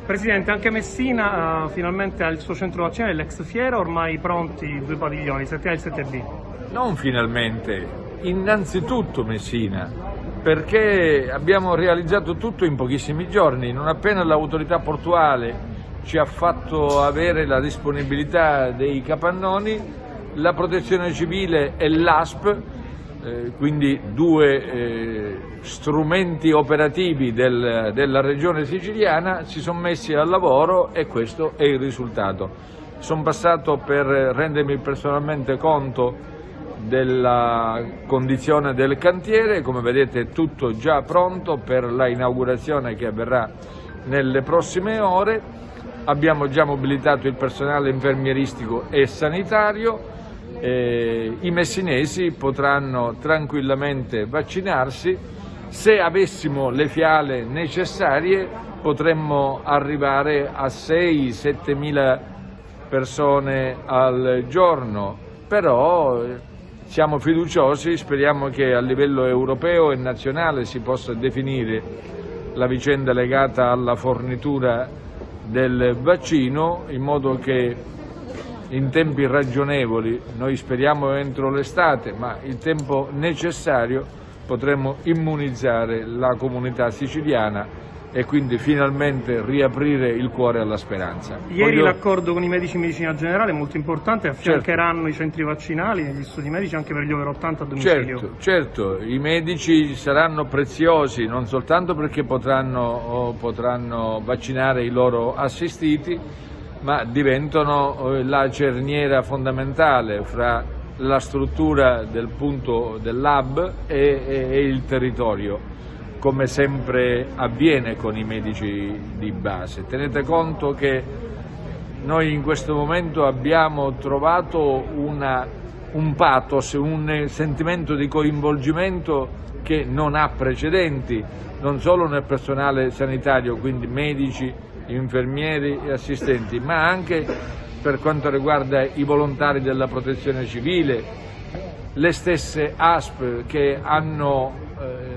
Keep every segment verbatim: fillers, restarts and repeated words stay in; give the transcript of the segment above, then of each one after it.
Presidente, anche Messina uh, finalmente ha il suo centro vaccinale, l'ex Fiera, ormai pronti i due padiglioni, il sette A e il sette B. Non finalmente, innanzitutto Messina, perché abbiamo realizzato tutto in pochissimi giorni. Non appena l'autorità portuale ci ha fatto avere la disponibilità dei capannoni, la Protezione Civile e l'A S P, eh, quindi due eh, strumenti operativi del, della regione siciliana, si sono messi al lavoro e questo è il risultato. Sono passato per rendermi personalmente conto della condizione del cantiere, come vedete è tutto già pronto per la inaugurazione che avverrà nelle prossime ore. Abbiamo già mobilitato il personale infermieristico e sanitario, eh, i messinesi potranno tranquillamente vaccinarsi. Se avessimo le fiale necessarie potremmo arrivare a sei sette mila persone al giorno, però siamo fiduciosi, speriamo che a livello europeo e nazionale si possa definire la vicenda legata alla fornitura del vaccino in modo che in tempi ragionevoli, noi speriamo entro l'estate, ma il tempo necessario, potremo immunizzare la comunità siciliana e quindi finalmente riaprire il cuore alla speranza. Ieri Voglio... l'accordo con i medici in medicina generale è molto importante, affiancheranno certo. i centri vaccinali e gli studi medici anche per gli over ottanta a domicilio. Certo, certo, i medici saranno preziosi non soltanto perché potranno, potranno vaccinare i loro assistiti, ma diventano la cerniera fondamentale fra la struttura del punto del lab e, e, e il territorio, come sempre avviene con i medici di base. Tenete conto che noi in questo momento abbiamo trovato una, un pathos, un sentimento di coinvolgimento che non ha precedenti, non solo nel personale sanitario, quindi medici, infermieri e assistenti, ma anche per quanto riguarda i volontari della Protezione Civile, le stesse A S P che hanno eh,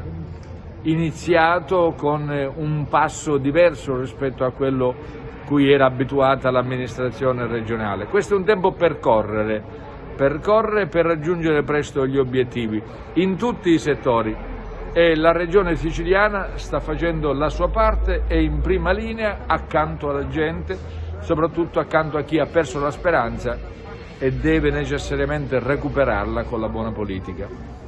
iniziato con un passo diverso rispetto a quello cui era abituata l'amministrazione regionale. Questo è un tempo per correre, per correre per raggiungere presto gli obiettivi in tutti i settori. E la regione siciliana sta facendo la sua parte e in prima linea accanto alla gente, soprattutto accanto a chi ha perso la speranza e deve necessariamente recuperarla con la buona politica.